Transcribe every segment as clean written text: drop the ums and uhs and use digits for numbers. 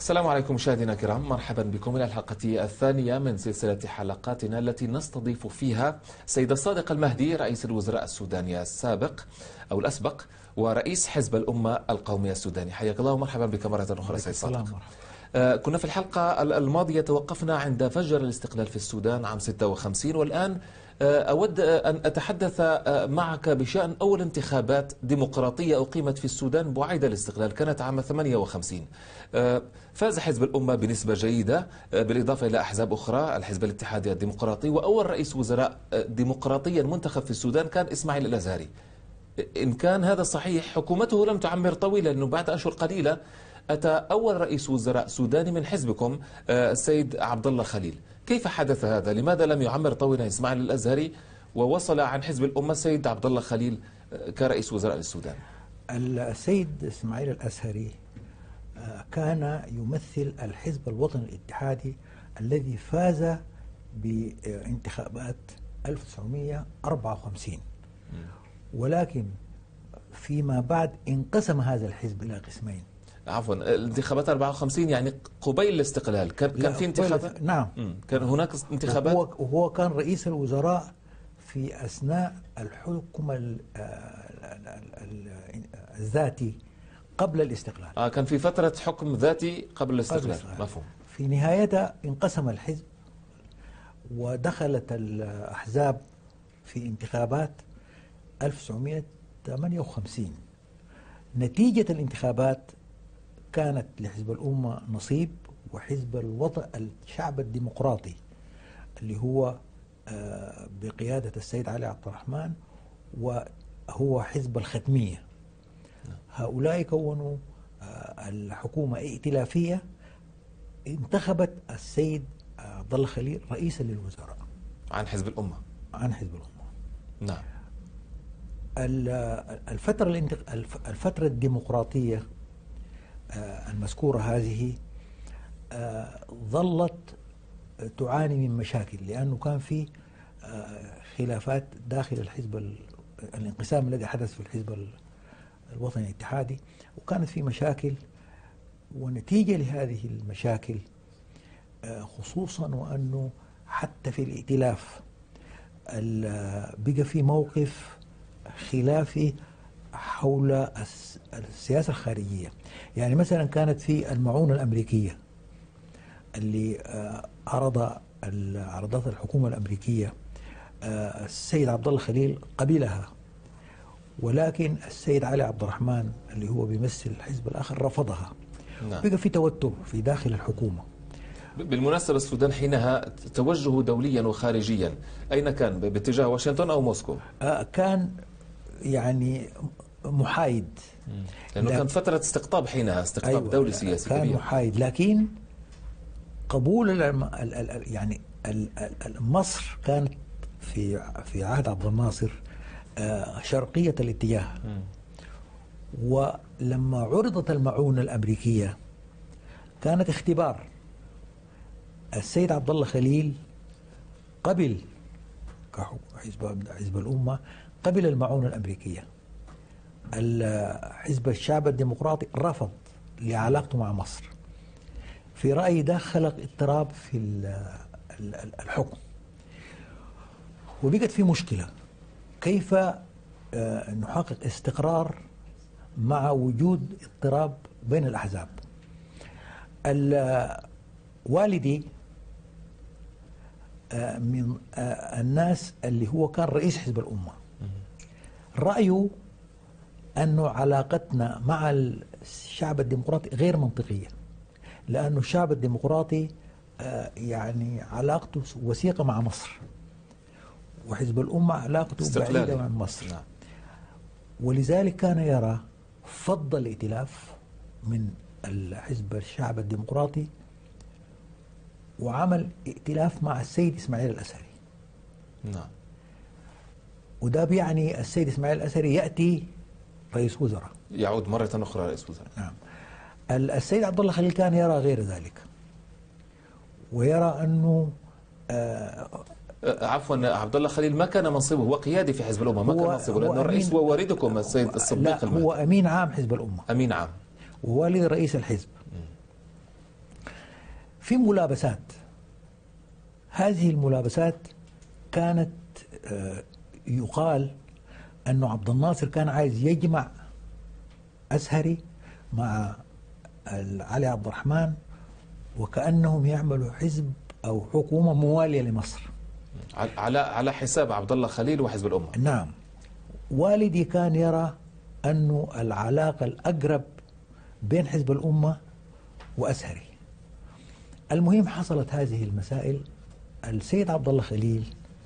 السلام عليكم مشاهدينا الكرام، مرحبا بكم إلى الحلقة الثانية من سلسلة حلقاتنا التي نستضيف فيها سيد الصادق المهدي رئيس الوزراء السوداني السابق أو الأسبق ورئيس حزب الأمة القومي السوداني. حياك الله ومرحبا بك مرة أخرى سيد صادق. كنا في الحلقة الماضية توقفنا عند فجر الاستقلال في السودان عام 56، والآن أود أن أتحدث معك بشأن أول انتخابات ديمقراطية أقيمت في السودان بعد الاستقلال، كانت عام 58. فاز حزب الأمة بنسبة جيدة بالإضافة إلى أحزاب أخرى، الحزب الاتحادي الديمقراطي، وأول رئيس وزراء ديمقراطيا منتخب في السودان كان إسماعيل الأزهري. إن كان هذا صحيح حكومته لم تعمر طويلا، لأنه بعد أشهر قليلة أتى أول رئيس وزراء سوداني من حزبكم السيد عبد الله خليل. كيف حدث هذا؟ لماذا لم يعمر طويلا إسماعيل الأزهري ووصل عن حزب الأمة السيد عبد الله خليل كرئيس وزراء للسودان؟ السيد إسماعيل الأزهري كان يمثل الحزب الوطني الاتحادي الذي فاز بانتخابات 1954، ولكن فيما بعد انقسم هذا الحزب إلى قسمين. عفوا، الانتخابات 54 يعني قبيل الاستقلال كان في انتخابات؟ نعم، كان هناك انتخابات. وهو كان رئيس الوزراء في أثناء الحكم الذاتي قبل الاستقلال. كان في فترة حكم ذاتي قبل الاستقلال. مفهوم. في نهايتها انقسم الحزب ودخلت الأحزاب في انتخابات 1958. نتيجة الانتخابات كانت لحزب الأمة نصيب، وحزب الشعب الديمقراطي اللي هو بقيادة السيد علي عبد الرحمن وهو حزب الختمية، هؤلاء كونوا الحكومة ائتلافية انتخبت السيد عبد الله خليل رئيسا للوزراء عن حزب الأمة. عن حزب الأمة. نعم. الفترة الديمقراطية المذكورة هذه ظلت تعاني من مشاكل، لأنه كان في خلافات داخل الحزب، الانقسام الذي حدث في الحزب الوطني الاتحادي، وكانت في مشاكل. ونتيجة لهذه المشاكل خصوصا وأنه حتى في الائتلاف بقى في موقف خلافي حول السياسة الخارجية. يعني مثلا كانت في المعونة الأمريكية اللي عرضت الحكومة الأمريكية، السيد عبد الله خليل قبلها، ولكن السيد علي عبد الرحمن اللي هو بيمثل الحزب الآخر رفضها. نعم. بقى في توتر في داخل الحكومة. بالمناسبة السودان حينها توجهه دوليا وخارجيا أين كان؟ باتجاه واشنطن أو موسكو؟ كان يعني محايد، لأنه كانت فترة استقطاب حينها، استقطاب أيوة، دولي سياسي كان كبير. محايد، لكن قبول يعني مصر كانت في عهد عبد الناصر شرقية الاتجاه. ولما عرضت المعونة الأمريكية كانت اختبار. السيد عبد الله خليل قبل حزب الأمة قبل المعونة الأمريكية. حزب الشعب الديمقراطي رفض لعلاقته مع مصر. في رأيي ده خلق اضطراب في الحكم، وبقت في مشكلة كيف نحقق استقرار مع وجود اضطراب بين الأحزاب. والدي من الناس اللي هو كان رئيس حزب الأمة، رأيه أنه علاقتنا مع الشعب الديمقراطي غير منطقية، لأنه الشعب الديمقراطي يعني علاقته وثيقة مع مصر، وحزب الأمة علاقته بعيدة عن مصر. نعم. ولذلك كان يرى فضل الائتلاف من الحزب الشعب الديمقراطي، وعمل ائتلاف مع السيد إسماعيل الأزهري. نعم. وده بيعني السيد إسماعيل الأزهري يأتي رئيس وزراء، يعود مرة أخرى رئيس وزراء. نعم. السيد عبد الله خليل كان يرى غير ذلك، ويرى أنه عفوا، عبد الله خليل ما كان منصبه، هو قيادي في حزب الأمة، ما كان منصبه، لأنه الرئيس هو والدكم السيد الصديق المهدي. هو أمين عام حزب الأمة. أمين عام ووالد رئيس الحزب. في ملابسات. هذه الملابسات كانت يقال أنه عبد الناصر كان عايز يجمع أزهري مع علي عبد الرحمن، وكأنهم يعملوا حزب أو حكومة موالية لمصر على حساب عبد الله خليل وحزب الأمة. نعم. والدي كان يرى أنه العلاقة الأقرب بين حزب الأمة وأزهري. المهم حصلت هذه المسائل. السيد عبد الله خليل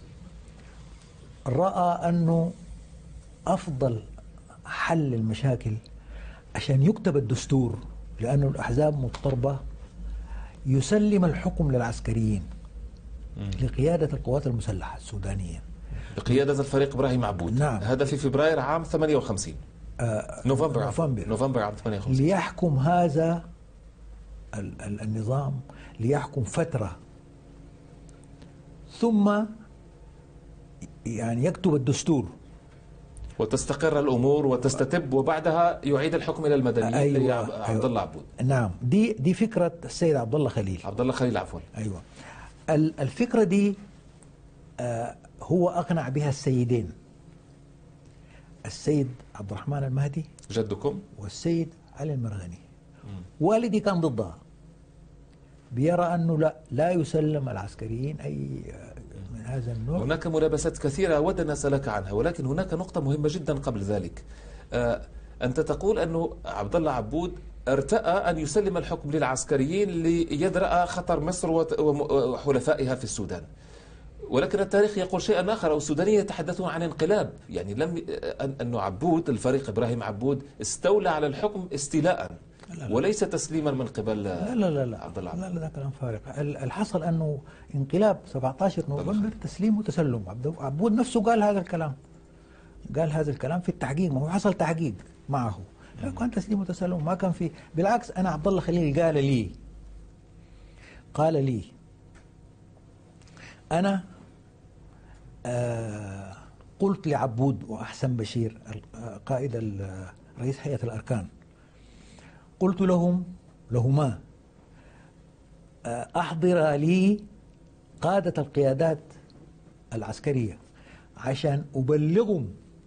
رأى أنه أفضل حل المشاكل عشان يكتب الدستور، لأنه الأحزاب مضطربة، يسلم الحكم للعسكريين لقيادة القوات المسلحة السودانية بقيادة الفريق إبراهيم عبود. نعم. هذا في فبراير عام 58. نوفمبر عام 58. ليحكم هذا النظام، ليحكم فترة، ثم يعني يكتب الدستور وتستقر الأمور وتستتب، وبعدها يعيد الحكم إلى المدنيين. أيوة. عبد الله عبود. نعم. دي فكرة السيد عبد الله خليل. عبد الله خليل عفوا. أيوة. الفكرة دي هو أقنع بها السيدين، السيد عبد الرحمن المهدي جدكم والسيد علي المرغني. والدي كان ضدها، بيرى أنه لا يسلم العسكريين أي من هذا النوع. هناك ملابسات كثيرة أود أن أسألك عنها، ولكن هناك نقطة مهمة جدا قبل ذلك. أنت تقول أنه عبد الله عبود ارتأى أن يسلم الحكم للعسكريين ليدرأ خطر مصر وحلفائها في السودان، ولكن التاريخ يقول شيئا آخر. السودانيين يتحدثون عن انقلاب، يعني أنه عبود الفريق إبراهيم عبود استولى على الحكم استيلاء وليس تسليما من قبل عبد الله عبود. لا كلام فارغ. الحصل أنه انقلاب 17 نوفمبر تسليم وتسلم. عبود نفسه قال هذا الكلام في التحقيق، ما هو حصل تحقيق معه. لا كان تسليم وتسلم، ما كان في. بالعكس، أنا عبد الله خليل قال لي أنا قلت لعبود وأحسن بشير قائد رئيس هيئة الأركان، قلت لهما أحضر لي قادة القيادات العسكرية عشان أبلغهم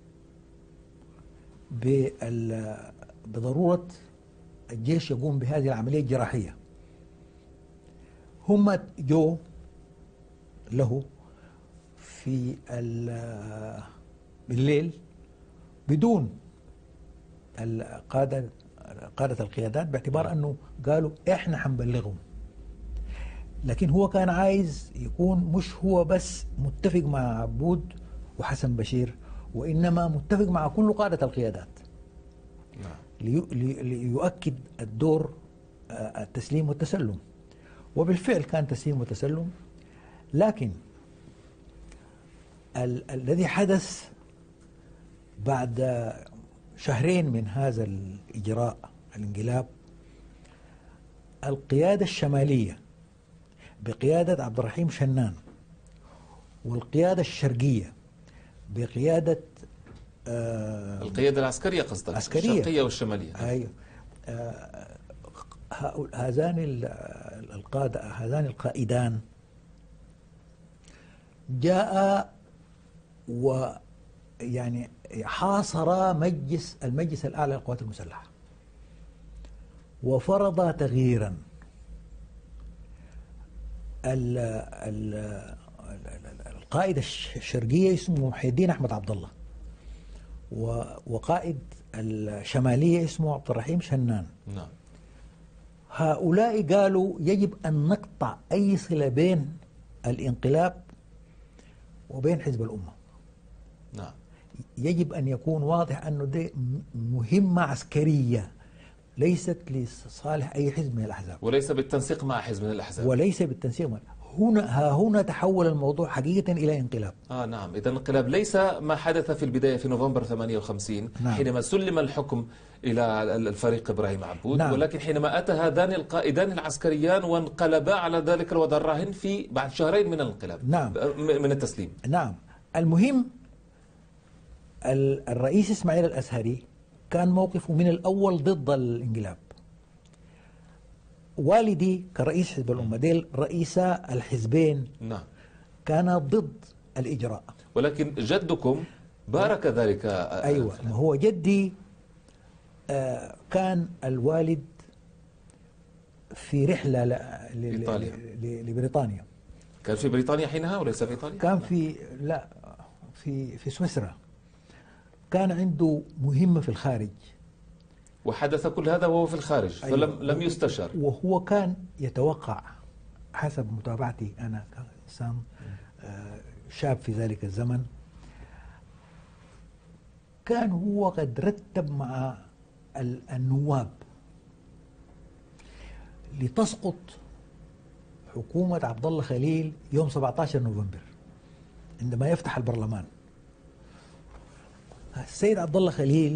بضرورة الجيش يقوم بهذه العملية الجراحية. هم جو له في بالليل بدون قادة القيادات، باعتبار أنه قالوا إحنا حنبلغهم. لكن هو كان عايز يكون مش هو بس متفق مع عبود وحسن بشير، وإنما متفق مع كل قادة القيادات ليؤكد الدور التسليم والتسلم. وبالفعل كان تسليم وتسلم. لكن الذي حدث بعد شهرين من هذا الإجراء الانقلاب، القيادة الشمالية بقيادة عبد الرحيم شنان، والقيادة الشرقية بقيادة القيادة العسكرية قصدك؟ الشرقية والشمالية. أيوة. هذان القائدان جاء ويعني حاصر المجلس الأعلى للقوات المسلحة وفرض تغييرا. القائد الشرقية اسمه محي الدين أحمد عبد الله، وقائد الشمالية اسمه عبد الرحيم شنان. نعم. هؤلاء قالوا يجب أن نقطع أي صلة بين الانقلاب وبين حزب الأمة. نعم. يجب أن يكون واضح أنه دي مهمة عسكرية ليست لصالح أي حزب من الأحزاب، وليس بالتنسيق مع حزب من الأحزاب. هنا تحول الموضوع حقيقة إلى انقلاب. نعم. إذا الانقلاب ليس ما حدث في البداية في نوفمبر 58. نعم. حينما سلم الحكم إلى الفريق إبراهيم عبود. نعم. ولكن حينما أتى هذان القائدان العسكريان وانقلبا على ذلك الوضع الراهن في بعد شهرين من الانقلاب. نعم. من التسليم. نعم. المهم الرئيس إسماعيل الأزهري كان موقفه من الأول ضد الانقلاب. والدي كرئيس حزب الأمة ديل رئيسا الحزبين نعم. كان ضد الإجراء. ولكن جدكم بارك ذلك. أيوة، ما هو جدي كان الوالد في رحلة لبريطانيا. كان في بريطانيا حينها وليس في إيطاليا؟ كان في لا في سويسرا، كان عنده مهمة في الخارج، وحدث كل هذا وهو في الخارج. أيوة. فلم يستشر، وهو كان يتوقع حسب متابعتي أنا كإنسان شاب في ذلك الزمن، كان هو قد رتب مع النواب لتسقط حكومة عبد الله خليل يوم 17 نوفمبر عندما يفتح البرلمان. السيد عبد الله خليل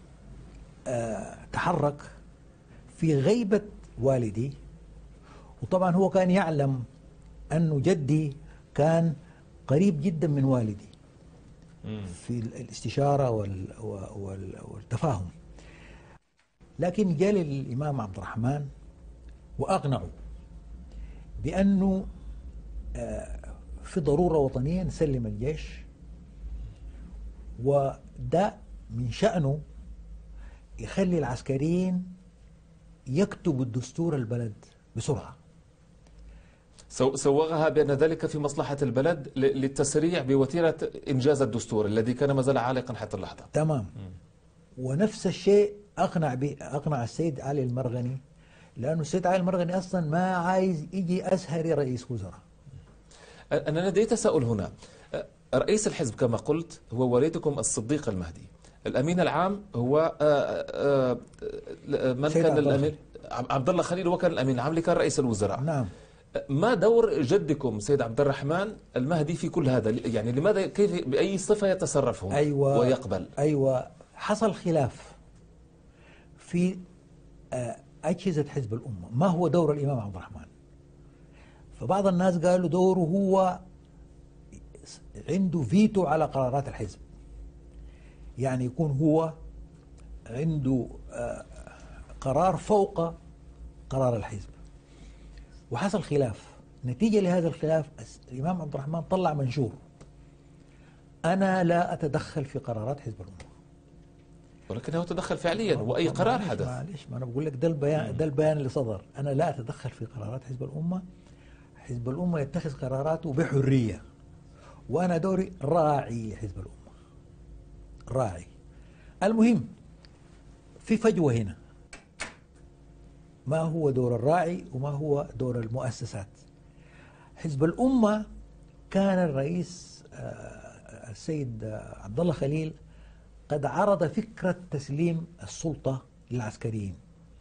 تحرك في غيبة والدي، وطبعا هو كان يعلم أنه جدي كان قريب جدا من والدي في الاستشارة والتفاهم. لكن جاء الإمام عبد الرحمن وأقنعوا بأنه في ضرورة وطنية نسلم الجيش، وده من شأنه يخلي العسكريين يكتبوا الدستور البلد بسرعة. سوغها بأن ذلك في مصلحة البلد للتسريع بوتيرة إنجاز الدستور الذي كان ما زال عالقا حتى اللحظة. تمام. ونفس الشيء أقنع السيد علي المرغني، لأنه السيد علي المرغني أصلا ما عايز يجي أزهري رئيس وزراء. أنا لدي تساؤل هنا. رئيس الحزب كما قلت هو والدكم الصديق المهدي، الأمين العام هو من كان الأمين؟ عبد الله خليل، هو كان الأمين العام اللي كان رئيس الوزراء. نعم. ما دور جدكم سيد عبد الرحمن المهدي في كل هذا؟ يعني لماذا، كيف، بأي صفة يتصرف هنا؟ أيوة ويقبل؟ أيوة، حصل خلاف في أجهزة حزب الأمة، ما هو دور الإمام عبد الرحمن؟ فبعض الناس قالوا دوره هو عنده فيتو على قرارات الحزب، يعني يكون هو عنده قرار فوق قرار الحزب. وحصل خلاف. نتيجة لهذا الخلاف الإمام عبد الرحمن طلع منشور: أنا لا أتدخل في قرارات حزب الأمة. ولكنه تدخل فعليا، وأي قرار حدث. معلش، ما أنا بقول لك ده البيان اللي صدر: أنا لا أتدخل في قرارات حزب الأمة، حزب الأمة يتخذ قراراته بحرية، وأنا دوري راعي حزب الأمة، راعي. المهم في فجوة هنا، ما هو دور الراعي وما هو دور المؤسسات؟ حزب الأمة كان الرئيس السيد عبد الله خليل قد عرض فكرة تسليم السلطة للعسكريين.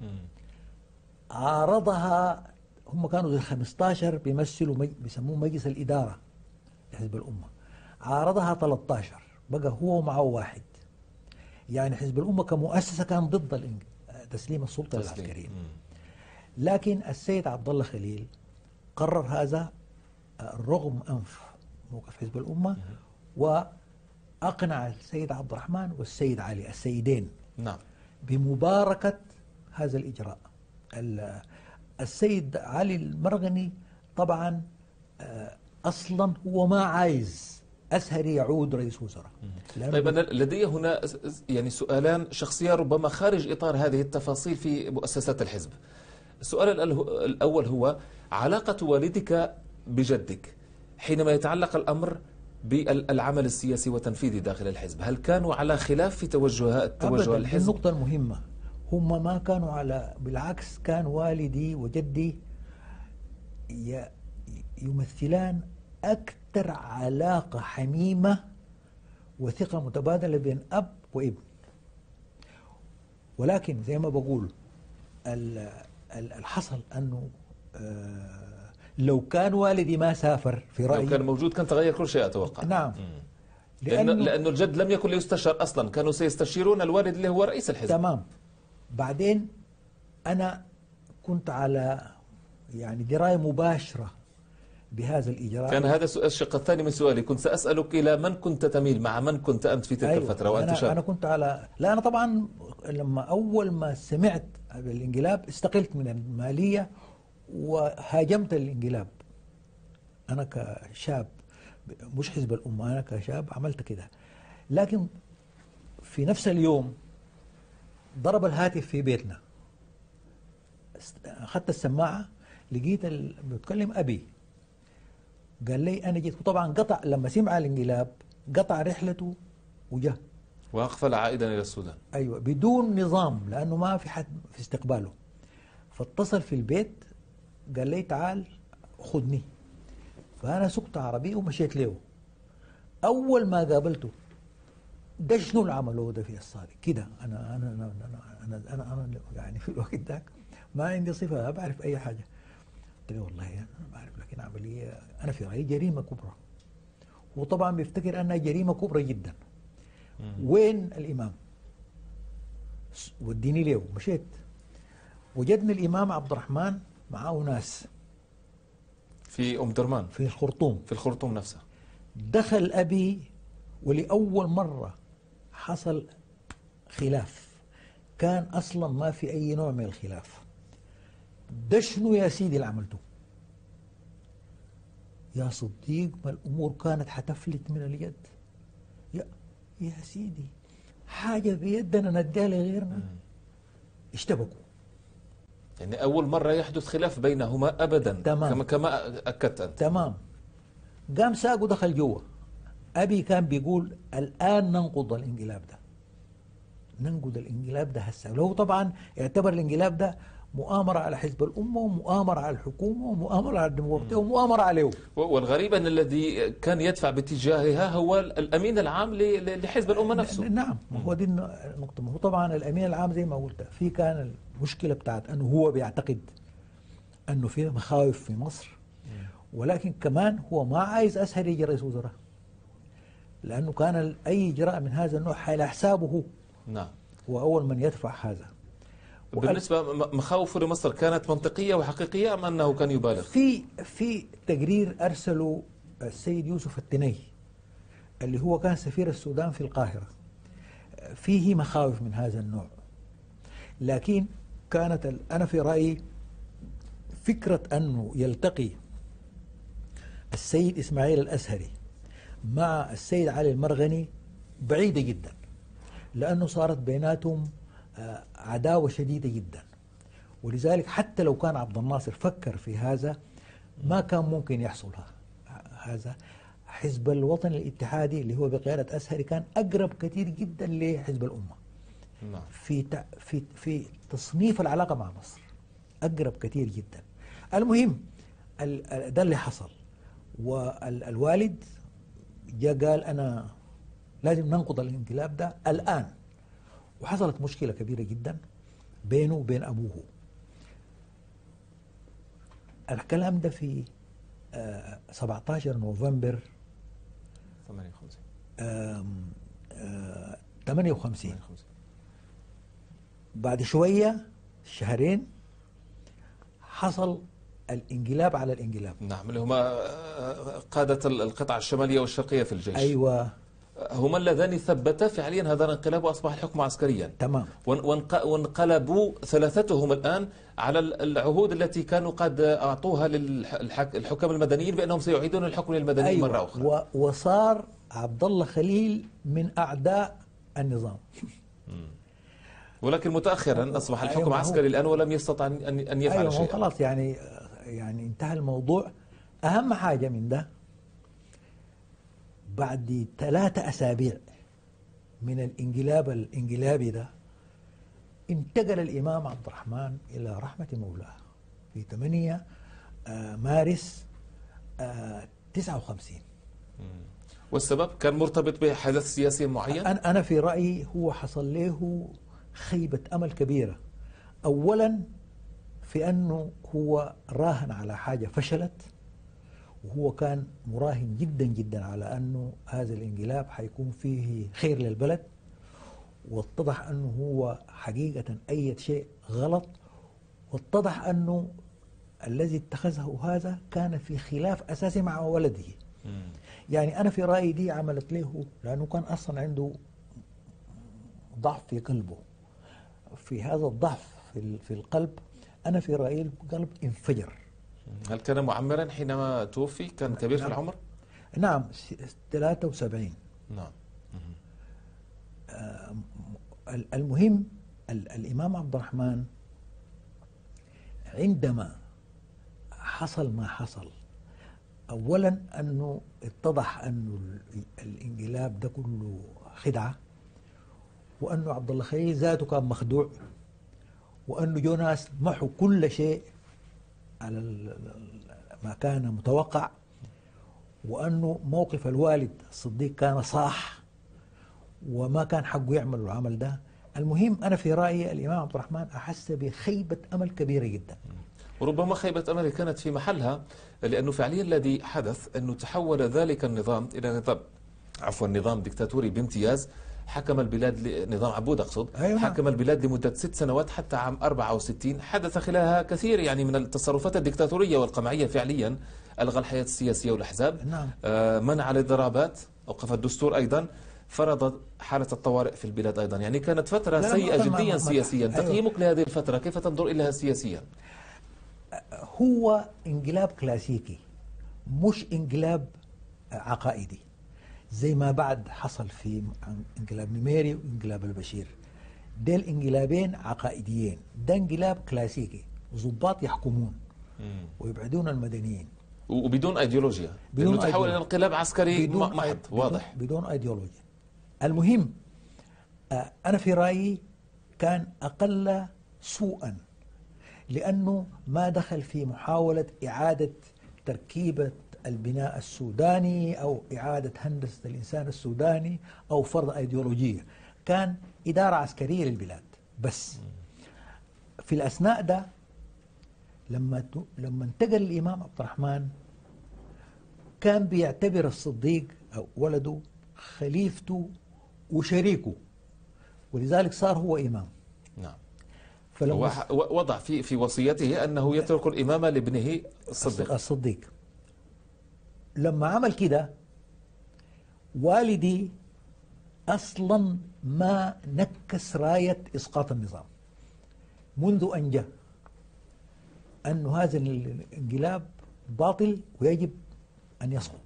عارضها، هم كانوا زي 15 بيمثلوا بيسموه مجلس الإدارة لحزب الأمة، عارضها 13، بقى هو معه واحد. يعني حزب الأمة كمؤسسة كان ضد تسليم السلطة للعسكريين. لكن السيد عبد الله خليل قرر هذا رغم أنف موقف حزب الأمة، وأقنع السيد عبد الرحمن والسيد علي السيدين نعم بمباركة هذا الإجراء. السيد علي المرغني طبعا أصلا هو ما عايز أزهري يعود رئيس وزراء. طيب، أنا لدي هنا يعني سؤالان شخصيان ربما خارج إطار هذه التفاصيل في مؤسسات الحزب. السؤال الأول هو علاقة والدك بجدك حينما يتعلق الأمر بالعمل السياسي وتنفيذه داخل الحزب. هل كانوا على خلاف في توجه الحزب؟ النقطة المهمة، هم ما كانوا على، بالعكس كان والدي وجدي يمثلان أكثر علاقة حميمة وثقة متبادلة بين أب وابن. ولكن زي ما بقول الحصل أنه لو كان والدي ما سافر في رأيي، لو كان موجود كان تغير كل شيء أتوقع. نعم. لأنه الجد لم يكن ليستشار أصلا، كانوا سيستشيرون الوالد اللي هو رئيس الحزب. تمام. بعدين أنا كنت على يعني دراية مباشرة بهذا الإجراء. كان هذا الشق الثاني من سؤالي، كنت سأسألك إلى من كنت تميل، مع من كنت أنت في تلك الفترة وأنت شاب؟ أنا كنت على، لا أنا طبعا لما أول ما سمعت بالانقلاب استقلت من المالية وهاجمت الانقلاب. أنا كشاب، مش حزب الأمة، أنا كشاب عملت كده. لكن في نفس اليوم ضرب الهاتف في بيتنا، أخذت السماعة لقيت بيتكلم أبي، قال لي أنا جيت. وطبعا قطع لما سمع الانقلاب قطع رحلته وجه، وأقفل عائدا إلى السودان. أيوة، بدون نظام لأنه ما في حد في استقباله. فاتصل في البيت قال لي تعال خذني. فأنا سقت عربي ومشيت له. أول ما قابلته ده شنو اللي عملوه ده في الصادق كده. أنا يعني في الوقت ذاك ما عندي صفة، ما بعرف أي حاجة. قلت له والله أنا ما بعرف، لكن عملية أنا في رأيي جريمة كبرى. وطبعا بيفتكر أنها جريمة كبرى جدا. وين الإمام؟ وديني له. مشيت وجدني الإمام عبد الرحمن معاه ناس في أم درمان، في الخرطوم، في الخرطوم نفسها. دخل أبي ولأول مرة حصل خلاف. كان أصلا ما في أي نوع من الخلاف. ده شنو يا سيدي اللي عملته؟ يا صديق ما الأمور كانت حتفلت من اليد. يا سيدي حاجة بيدنا نديها لغيرنا. اشتبكوا. يعني أول مرة يحدث خلاف بينهما أبدا. تمام. كما أكدت أنت. تمام. قام ساق ودخل جوا. أبي كان بيقول الآن ننقض الانقلاب ده، ننقض الانقلاب ده هسه. ولو طبعا اعتبر الانقلاب ده مؤامرة على حزب الأمة ومؤامرة على الحكومة ومؤامرة على الديمقراطية ومؤامرة عليه. والغريب أن الذي كان يدفع باتجاهها هو الأمين العام لحزب الأمة نفسه. نعم، هو دي النقطة. هو طبعا الأمين العام زي ما قلت في كان المشكلة بتاعت أنه هو بيعتقد أنه في مخاوف في مصر، ولكن كمان هو ما عايز أسهل يجي رئيس وزراء، لأنه كان أي إجراء من هذا النوع على حسابه هو. نعم. هو أول من يدفع هذا. بالنسبة مخاوفه لمصر كانت منطقية وحقيقية أم أنه كان يبالغ؟ في تقرير أرسله السيد يوسف التني اللي هو كان سفير السودان في القاهرة، فيه مخاوف من هذا النوع. لكن كانت أنا في رأيي فكرة أنه يلتقي السيد إسماعيل الأزهري مع السيد علي المرغني بعيدة جدا، لأنه صارت بيناتهم عداوة شديدة جدا. ولذلك حتى لو كان عبد الناصر فكر في هذا ما كان ممكن يحصل هذا. حزب الوطن الاتحادي اللي هو بقيادة أزهري كان أقرب كثير جدا لحزب الأمة. نعم. في تصنيف العلاقة مع مصر أقرب كثير جدا. المهم ده اللي حصل. والوالد جاء قال أنا لازم ننقض الانقلاب ده الآن. وحصلت مشكلة كبيرة جدا بينه وبين أبوه. الكلام ده في 17 نوفمبر 58. بعد شوية شهرين حصل الانقلاب على الانقلاب. نعم، اللي هما قادة القطع الشمالية والشرقية في الجيش. أيوة، هما اللذان ثبتا فعليا هذا الانقلاب وأصبح الحكم عسكريا. تمام. وانقلبوا ثلاثتهم الآن على العهود التي كانوا قد أعطوها للحكام المدنيين بأنهم سيعيدون الحكم للمدنيين. أيوة. مرة أخرى. وصار عبد الله خليل من أعداء النظام. ولكن متأخرا أصبح الحكم عسكري الآن ولم يستطع أن يفعل أيوة، شيئا. خلاص يعني انتهى الموضوع. أهم حاجة من ده بعد 3 أسابيع من الانقلابي ده انتقل الإمام عبد الرحمن إلى رحمة مولاه في 8 مارس 59. والسبب كان مرتبط بحدث سياسي معين؟ أنا في رأيي هو حصل له خيبة أمل كبيرة. أولا في أنه هو راهن على حاجة فشلت، وهو كان مراهن جدا جدا على أنه هذا الانقلاب حيكون فيه خير للبلد، واتضح أنه هو حقيقة أي شيء غلط. واتضح أنه الذي اتخذه هذا كان في خلاف أساسي مع ولده. يعني أنا في رأيي دي عملت له، لأنه كان أصلا عنده ضعف في قلبه، في هذا الضعف في القلب، أنا في رأيي القلب انفجر. هل كان معمرا حينما توفي؟ كان كبير في العمر؟ نعم 73. نعم. المهم الإمام عبد الرحمن عندما حصل ما حصل، أولا أنه اتضح أنه الانقلاب ده كله خدعة، وأنه عبد الله خليل ذاته كان مخدوع، وأنه جو ناس محوا كل شيء على ما كان متوقع، وأنه موقف الوالد الصديق كان صح وما كان حقه يعمل العمل ده. المهم أنا في رأيي الإمام عبد الرحمن أحس بخيبة أمل كبيرة جدا. وربما خيبة أمل كانت في محلها، لأنه فعليا الذي حدث أنه تحول ذلك النظام إلى نظام ديكتاتوري بامتياز. حكم البلاد نظام عبود أقصد. أيوة. حكم البلاد لمدة 6 سنوات حتى عام 64. حدث خلالها كثير يعني من التصرفات الديكتاتورية والقمعية. فعليا ألغى الحياة السياسية والأحزاب. نعم. منع الضرابات، أوقف الدستور أيضا، فرض حالة الطوارئ في البلاد أيضا. يعني كانت فترة سيئة جديا سياسيا. أيوة. تقييمك لهذه الفترة كيف تنظر إليها سياسيا؟ هو انقلاب كلاسيكي مش انقلاب عقائدي زي ما بعد حصل في انقلاب نميري وانقلاب البشير. ديل انقلابين عقائديين، ده انقلاب كلاسيكي، ضباط يحكمون ويبعدون المدنيين وبدون ايديولوجيا، بدون تحول الى انقلاب عسكري محض واضح، بدون ايديولوجيا. المهم انا في رايي كان اقل سوءا، لانه ما دخل في محاوله اعاده تركيبه البناء السوداني أو إعادة هندسة الإنسان السوداني أو فرض أيديولوجية، كان إدارة عسكرية للبلاد بس. في الأثناء ده لما انتقل الإمام عبد الرحمن كان بيعتبر الصديق أو ولده خليفته وشريكه، ولذلك صار هو إمام. نعم. وضع في وصيته أنه يترك الإمامة لابنه الصديق. لما عمل كده والدي أصلا ما نكس راية إسقاط النظام منذ أن جاء، أنه هذا الانقلاب باطل ويجب أن يسقط.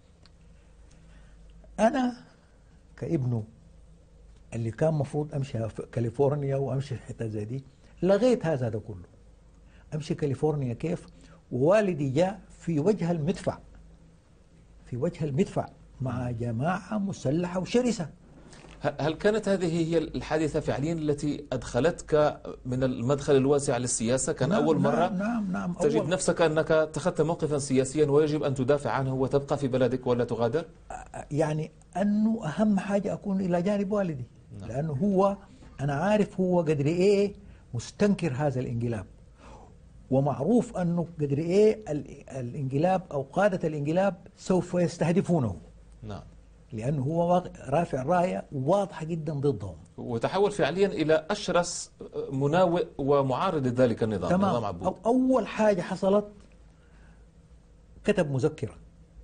أنا كابنه اللي كان مفروض أمشي في كاليفورنيا وأمشي في حتة زي دي، لغيت هذا ده كله. أمشي كاليفورنيا كيف؟ ووالدي جاء في وجه المدفع، في وجه المدفع مع جماعة مسلحة وشرسة. هل كانت هذه هي الحادثة فعليا التي أدخلتك من المدخل الواسع للسياسة؟ كان نعم أول مرة نعم تجد نفسك أنك اتخذت موقفا سياسيا ويجب أن تدافع عنه وتبقى في بلدك ولا تغادر؟ يعني أنه أهم حاجة أكون إلى جانب والدي. نعم. لأنه هو أنا عارف هو قدر إيه مستنكر هذا الانقلاب، ومعروف أنه قدر إيه الانقلاب أو قادة الانقلاب سوف يستهدفونه. نعم. لأنه هو رافع راية واضحة جدا ضدهم، وتحول فعليا إلى أشرس مناوئ ومعارض لذلك النظام. نظام عبود. أول حاجة حصلت كتب مذكرة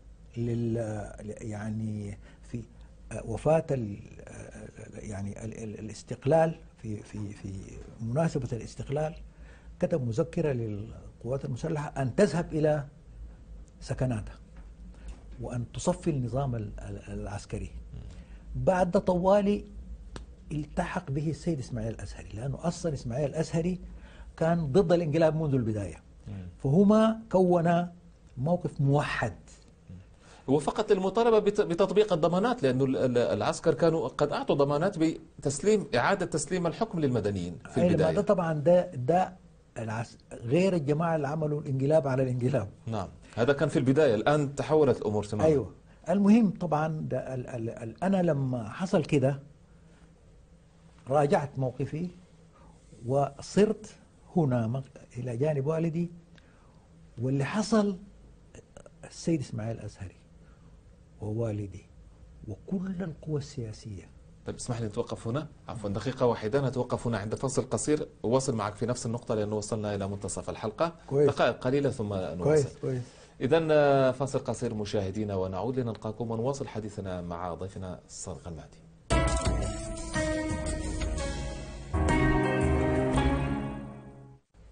يعني في وفاة يعني الاستقلال، في مناسبة الاستقلال كتب مذكرة للقوات المسلحة أن تذهب إلى سكناتها وأن تصفي النظام العسكري. بعد طوالي التحق به السيد إسماعيل الأزهري، لأنه أصلا إسماعيل الأزهري كان ضد الانقلاب منذ البداية، فهما كونا موقف موحد. وفقط المطالبة بتطبيق الضمانات، لأنه العسكر كانوا قد أعطوا ضمانات إعادة تسليم الحكم للمدنيين في البداية. ده طبعا ده غير الجماعة اللي عملوا الانقلاب على الانقلاب. نعم، هذا كان في البداية، الآن تحولت الأمور تماما. أيوة. المهم طبعا أنا لما حصل كده راجعت موقفي وصرت هنا إلى جانب والدي. واللي حصل السيد إسماعيل الأزهري ووالدي وكل القوى السياسية. طيب اسمح لي نتوقف هنا، عفوا دقيقة واحدة، نتوقف هنا عند فاصل قصير وواصل معك في نفس النقطة لأنه وصلنا إلى منتصف الحلقة. كويس. دقائق قليلة ثم نواصل. كويس. إذن فاصل قصير مشاهدينا ونعود لنلقاكم ونواصل حديثنا مع ضيفنا الصادق المهدي.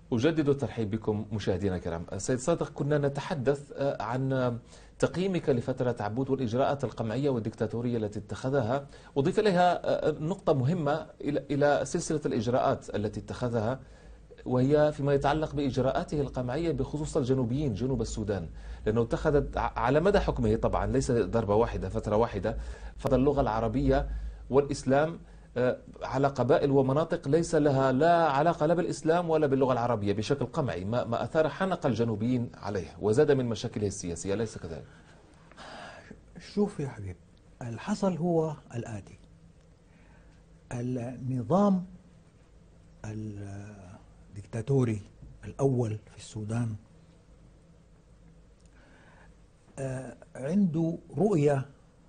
أجدد الترحيب بكم مشاهدينا الكرام. سيد صادق، كنا نتحدث عن تقييمك لفترة عبود والإجراءات القمعية والديكتاتورية التي اتخذها، أضيف إليها نقطة مهمة إلى سلسلة الإجراءات التي اتخذها، وهي فيما يتعلق بإجراءاته القمعية بخصوص الجنوبيين جنوب السودان، لأنه اتخذت على مدى حكمه طبعا ليس ضربة واحدة فترة واحدة، فرض اللغة العربية والإسلام على قبائل ومناطق ليس لها لا علاقة لا بالإسلام ولا باللغة العربية بشكل قمعي، ما أثار حنق الجنوبيين عليه وزاد من مشاكله السياسية، ليس كذلك؟ شوف يا حبيب، الحصل هو الآتي: النظام الدكتاتوري الأول في السودان عنده رؤية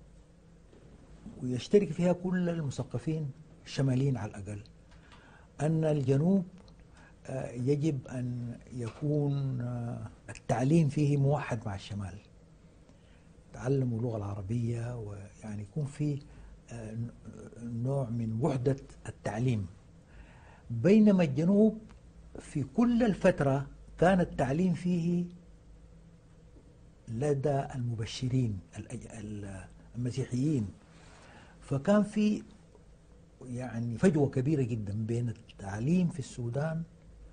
ويشترك فيها كل المثقفين الشماليين على الأقل، أن الجنوب يجب أن يكون التعليم فيه موحد مع الشمال، تعلموا اللغة العربية، ويعني يكون في نوع من وحدة التعليم. بينما الجنوب في كل الفترة كان التعليم فيه لدى المبشرين المسيحيين، فكان في يعني فجوة كبيرة جدا بين التعليم في السودان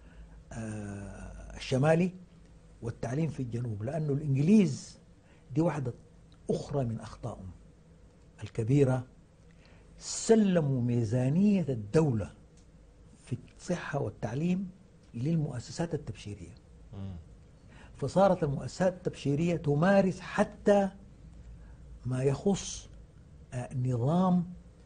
الشمالي والتعليم في الجنوب، لأنه الإنجليز دي واحدة أخرى من أخطائهم الكبيرة، سلموا ميزانية الدولة في الصحة والتعليم للمؤسسات التبشيرية، فصارت المؤسسات التبشيرية تمارس حتى ما يخص نظام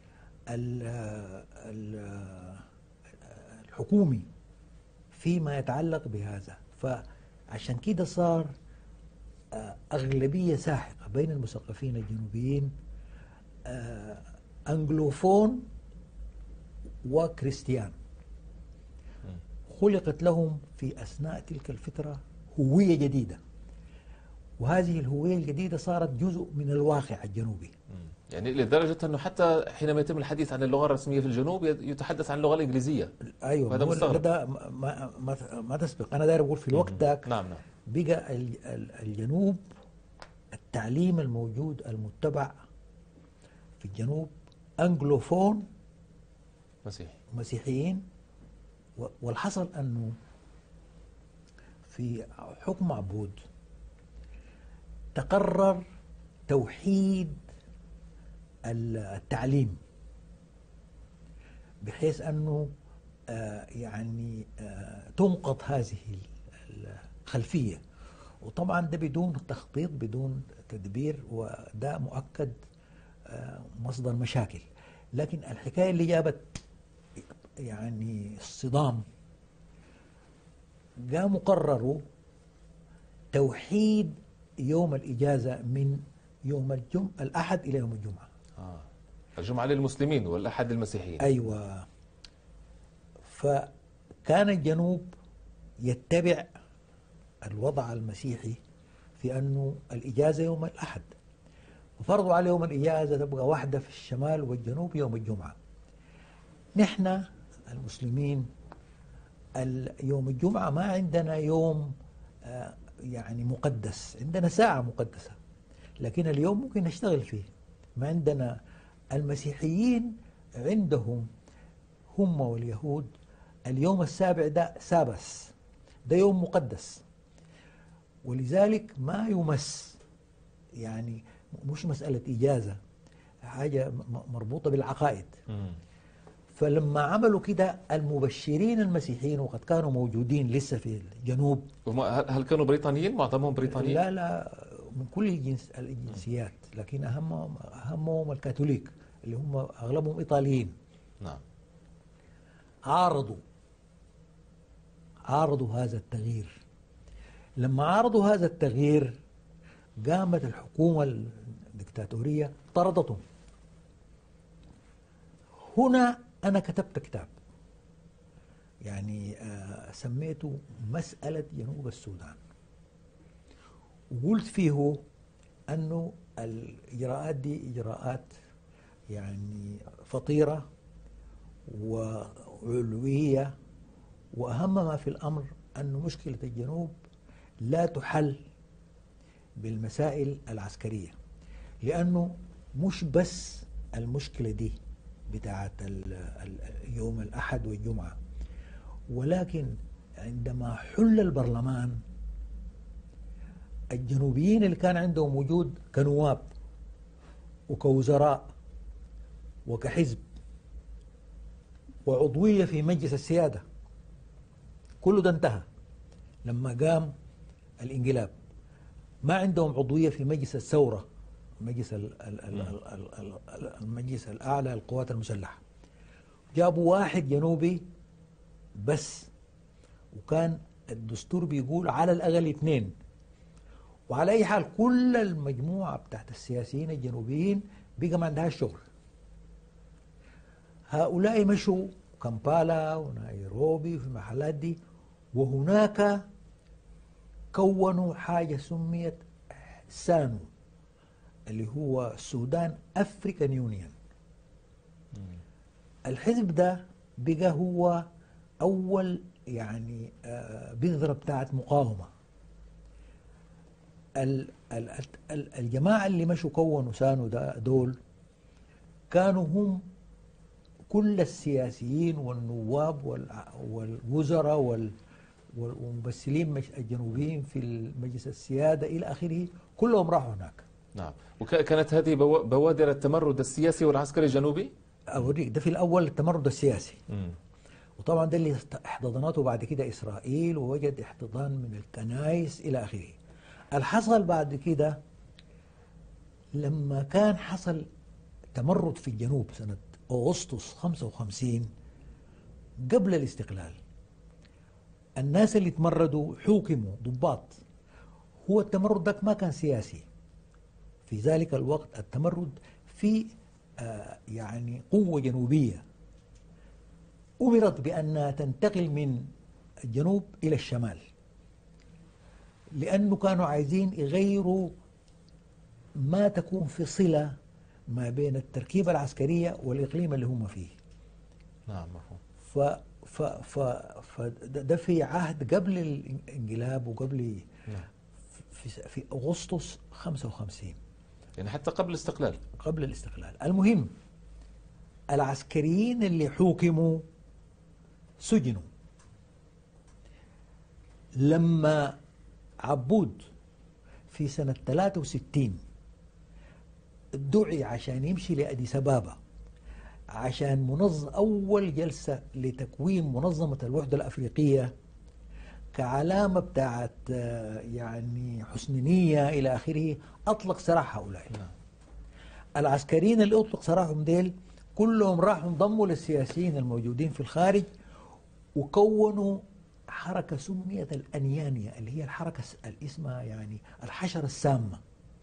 الحكومي فيما يتعلق بهذا. فعشان كده صار أغلبية ساحقة بين المثقفين الجنوبيين أنجلوفون وكريستيان، خلقت لهم في أثناء تلك الفترة هوية جديدة، وهذه الهوية الجديدة صارت جزء من الواقع الجنوبي. يعني لدرجة أنه حتى حينما يتم الحديث عن اللغة الرسمية في الجنوب يتحدث عن اللغة الإنجليزية. أيوة، هذا مستغرب. ما تسبق. أنا داير أقول في الوقت ذاك نعم بقى الجنوب التعليم الموجود المتبع في الجنوب أنجلوفون مسيحيين. والحصل أنه في حكم عبود تقرر توحيد التعليم، بحيث أنه تنقض هذه الخلفية، وطبعا ده بدون تخطيط بدون تدبير، وده مؤكد مصدر مشاكل. لكن الحكاية اللي جابت الصدام، قاموا قرروا توحيد يوم الإجازة من يوم الأحد إلى يوم الجمعة. الجمعة للمسلمين والأحد للمسيحيين. أيوة. فكان الجنوب يتبع الوضع المسيحي في أنه الإجازة يوم الأحد، وفرضوا عليهم الإجازة تبقى واحدة في الشمال والجنوب يوم الجمعة. نحن المسلمين يوم الجمعة ما عندنا يوم مقدس، عندنا ساعة مقدسة، لكن اليوم ممكن نشتغل فيه، ما عندنا. المسيحيين عندهم هم واليهود اليوم السابع ده سابس، ده يوم مقدس، ولذلك ما يمس، مش مسألة إجازة، حاجة مربوطة بالعقائد. فلما عملوا كده المبشرين المسيحيين، وقد كانوا موجودين لسه في الجنوب. هل كانوا بريطانيين؟ معظمهم بريطانيين؟ لا من كل الجنسيات، لكن أهمهم الكاثوليك اللي هم أغلبهم إيطاليين. نعم. عارضوا هذا التغيير. لما عارضوا هذا التغيير قامت الحكومة الدكتاتورية طردتهم. هنا أنا كتبت كتاب سميته مسألة جنوب السودان، وقلت فيه أنه الإجراءات دي إجراءات فطيرة وعلوية، وأهم ما في الأمر أن مشكلة الجنوب لا تحل بالمسائل العسكرية، لأنه مش بس المشكلة دي بتاعت يوم الأحد والجمعة، ولكن عندما حل البرلمان الجنوبيين اللي كان عندهم وجود كنواب وكوزراء وكحزب وعضوية في مجلس السيادة، كله ده انتهى لما قام الانقلاب. ما عندهم عضوية في مجلس الثورة، المجلس الأعلى للقوات المسلحة. جابوا واحد جنوبي بس، وكان الدستور بيقول على الأقل 2. وعلى أي حال كل المجموعة بتاعت السياسيين الجنوبيين بقى ما عندها شغل. هؤلاء مشوا كامبالا ونيروبي في المحلات دي، وهناك كونوا حاجة سميت سانو، اللي هو السودان أفريكان يونيون. الحزب ده بقى هو أول يعني بذرة بتاعت مقاومة. الجماعة اللي مشوا كونوا سانو ده دول كانوا هم كل السياسيين والنواب والوزراء والممثلين الجنوبيين في المجلس السيادة إلى آخره، كلهم راحوا هناك. نعم. وكانت هذه بوادر التمرد السياسي والعسكري الجنوبي؟ أوريك ده في الأول التمرد السياسي. وطبعا ده اللي احتضنته بعد كده إسرائيل، ووجد احتضان من الكنائس إلى آخره. الحصل بعد كده لما كان حصل تمرد في الجنوب سنة أغسطس 55 قبل الاستقلال، الناس اللي تمردوا حوكموا ضباط. هو التمرد ده ما كان سياسي في ذلك الوقت، التمرد في يعني قوة جنوبية أمرت بأنها تنتقل من الجنوب إلى الشمال، لأنه كانوا عايزين يغيروا ما تكون في صلة ما بين التركيبة العسكرية والإقليم اللي هم فيه. نعم مفهوم. ده في عهد قبل الانقلاب وقبل نعم. في أغسطس 55، يعني حتى قبل الاستقلال. قبل الاستقلال. المهم العسكريين اللي حوكموا سجنوا. لما عبود في سنة 63 دعي عشان يمشي لأديس أبابا عشان أول جلسة لتكوين منظمة الوحدة الأفريقية كعلامة بتاعت يعني حسن نية إلى آخره، أطلق سراح هؤلاء. العسكريين اللي أطلق سراحهم ديل كلهم راحوا انضموا للسياسيين الموجودين في الخارج، وكونوا حركة سميت الأنيانية، اللي هي الحركة اسمها يعني الحشرة السامة،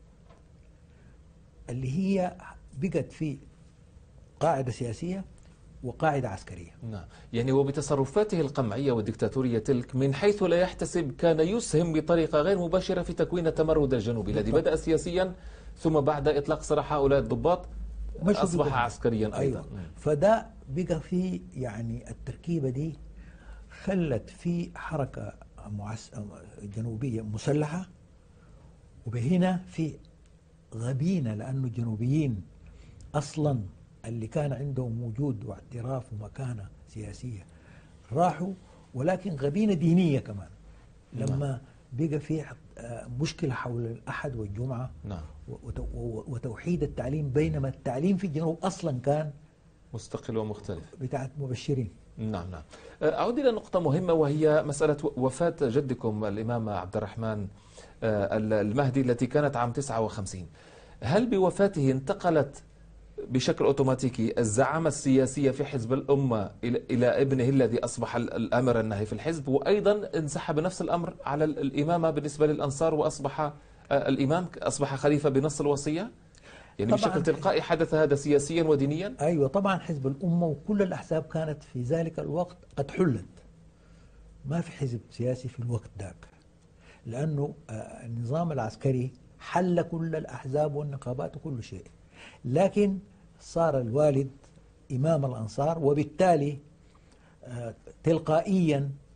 اللي هي بقت في قاعدة سياسية وقاعدة عسكرية. نعم. يعني وبتصرفاته القمعية والدكتاتورية تلك من حيث لا يحتسب كان يسهم بطريقة غير مباشرة في تكوين التمرد الجنوبي الذي بدأ سياسيا، ثم بعد إطلاق سراح هؤلاء الضباط أصبح عسكريا أيضا. أيوة. فده بقى في يعني التركيبة دي خلت في حركة جنوبية مسلحة، وبهنا في غبينة، لأنه الجنوبيين أصلا اللي كان عندهم وجود واعتراف ومكانة سياسية راحوا، ولكن غبينة دينية كمان لما بقى في مشكلة حول الأحد والجمعة. نعم. وتوحيد التعليم، بينما التعليم في الجنوب أصلا كان مستقل ومختلف بتاعت مبشرين. نعم نعم. أعود إلى نقطة مهمة، وهي مسألة وفاة جدكم الإمام عبد الرحمن المهدي التي كانت عام 59. هل بوفاته انتقلت بشكل أوتوماتيكي الزعامة السياسية في حزب الأمة إلى ابنه الذي أصبح الأمر النهي في الحزب، وأيضا انسحب نفس الأمر على الإمامة بالنسبة للأنصار، وأصبح الإمام أصبح خليفة بنص الوصية؟ يعني بشكل تلقائي حدث هذا سياسيا ودينيا؟ أيوة طبعا. حزب الأمة وكل الأحزاب كانت في ذلك الوقت قد حلت، ما في حزب سياسي في الوقت ذاك، لأنه النظام العسكري حل كل الأحزاب والنقابات وكل شيء. لكن صار الوالد إمام الأنصار، وبالتالي تلقائيا